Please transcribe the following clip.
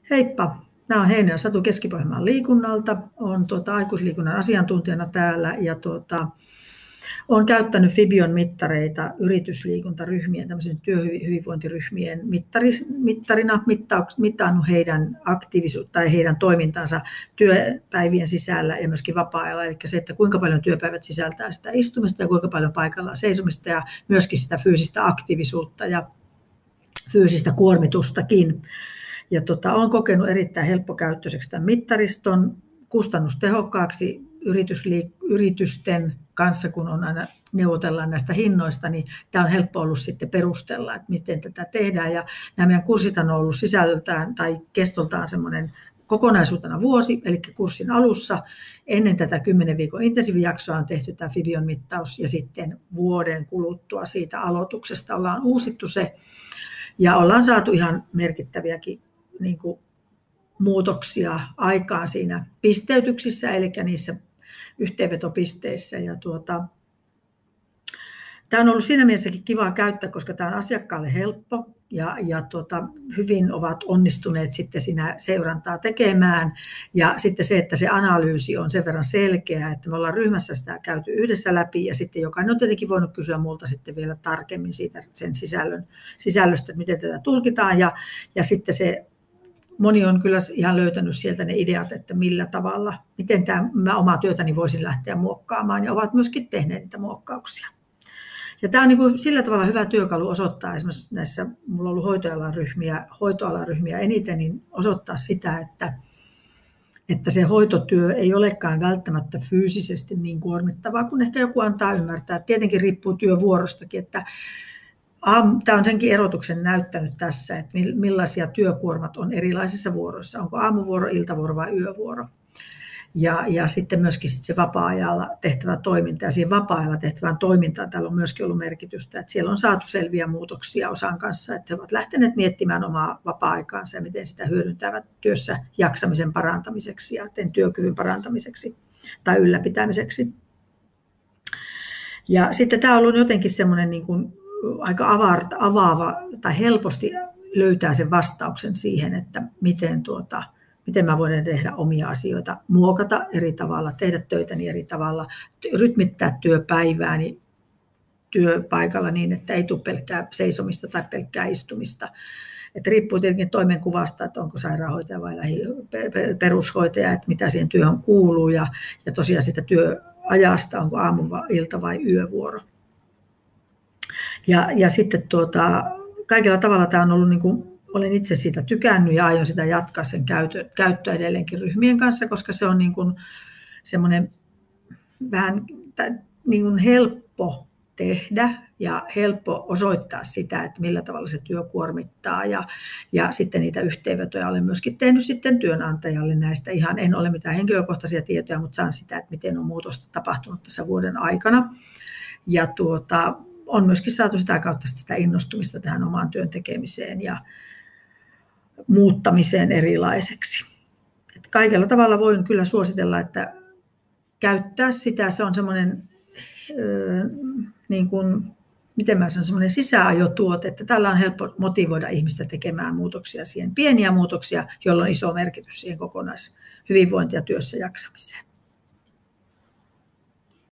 Heippa! Mä oon Heino ja Satu Keski-Pohjanmaan liikunnalta. Olen aikuisliikunnan asiantuntijana täällä ja olen käyttänyt Fibion mittareita yritysliikuntaryhmien, tämmöisen työhyvinvointiryhmien mittarina, mittannut heidän aktiivisuutta tai heidän toimintansa työpäivien sisällä ja myöskin vapaa-ajalla. Eli se, että kuinka paljon työpäivät sisältää sitä istumista ja kuinka paljon paikallaan seisomista ja myöskin sitä fyysistä aktiivisuutta ja fyysistä kuormitustakin. Ja olen kokenut erittäin helppokäyttöiseksi tämän mittariston, kustannustehokkaaksi yritysten kanssa, kun on aina neuvotellaan näistä hinnoista, niin tämä on helppo ollut sitten perustella, että miten tätä tehdään. Ja nämä meidän kurssit on ollut sisällöltään tai kestoltaan semmoinen kokonaisuutena vuosi, eli kurssin alussa ennen tätä 10 viikon intensiivijaksoa on tehty tämä Fibion mittaus ja sitten vuoden kuluttua siitä aloituksesta ollaan uusittu se ja ollaan saatu ihan merkittäviäkin muutoksia aikaan siinä pisteytyksissä, eli niissä yhteenvetopisteissä. Ja tämä on ollut siinä mielessäkin kivaa käyttää, koska tämä on asiakkaalle helppo ja hyvin ovat onnistuneet sitten siinä seurantaa tekemään. Ja sitten se, että se analyysi on sen verran selkeä, että me ollaan ryhmässä sitä käyty yhdessä läpi ja sitten jokainen on tietenkin voinut kysyä multa sitten vielä tarkemmin siitä sen sisällöstä, että miten tätä tulkitaan ja sitten se moni on kyllä ihan löytänyt sieltä ne ideat, että millä tavalla, miten mä omaa työtäni voisin lähteä muokkaamaan ja ovat myöskin tehneet niitä muokkauksia. Ja tämä on sillä tavalla hyvä työkalu osoittaa esimerkiksi näissä, mulla on ollut hoitoalan ryhmiä eniten, niin osoittaa sitä, että se hoitotyö ei olekaan välttämättä fyysisesti niin kuormittavaa, kun ehkä joku antaa ymmärtää. Tietenkin riippuu työvuorostakin, että tämä on senkin erotuksen näyttänyt tässä, että millaisia työkuormat on erilaisissa vuoroissa. Onko aamuvuoro, iltavuoro vai yövuoro. Ja sitten myöskin se vapaa-ajalla tehtävä toiminta. Ja siihen vapaa-ajalla tehtävään toimintaan täällä on myöskin ollut merkitystä. Että siellä on saatu selviä muutoksia osan kanssa, että he ovat lähteneet miettimään omaa vapaa-aikaansa ja miten sitä hyödyntävät työssä jaksamisen parantamiseksi ja työkyvyn parantamiseksi tai ylläpitämiseksi. Ja sitten tämä on ollut jotenkin semmoinen aika avaava tai helposti löytää sen vastauksen siihen, että miten mä voin tehdä omia asioita, muokata eri tavalla, tehdä töitäni eri tavalla, rytmittää työpäivääni työpaikalla niin, että ei tule pelkkää seisomista tai pelkkää istumista. Että riippuu tietenkin toimenkuvasta, että onko sairaanhoitaja vai perushoitaja, että mitä siihen työhön kuuluu ja tosiaan sitä työajasta, onko aamu, ilta vai yövuoro. Ja sitten kaikilla tavalla tämä on ollut, olen itse siitä tykännyt ja aion sitä jatkaa sen käyttöä edelleenkin ryhmien kanssa, koska se on semmoinen vähän helppo tehdä ja helppo osoittaa sitä, että millä tavalla se työ kuormittaa. Ja sitten niitä yhteenvetoja olen myöskin tehnyt sitten työnantajalle näistä. En ole mitään henkilökohtaisia tietoja, mutta saan sitä, että miten on muutosta tapahtunut tässä vuoden aikana. Ja on myöskin saatu sitä kautta sitä innostumista tähän omaan työn tekemiseen ja muuttamiseen erilaiseksi. Että kaikella tavalla voin kyllä suositella, että käyttää sitä. Se on semmoinen, miten mä sanon, semmoinen sisäajotuote, että tällä on helppo motivoida ihmistä tekemään muutoksia siihen. Pieniä muutoksia, joilla on iso merkitys siihen kokonaishyvinvointi- ja työssä jaksamiseen.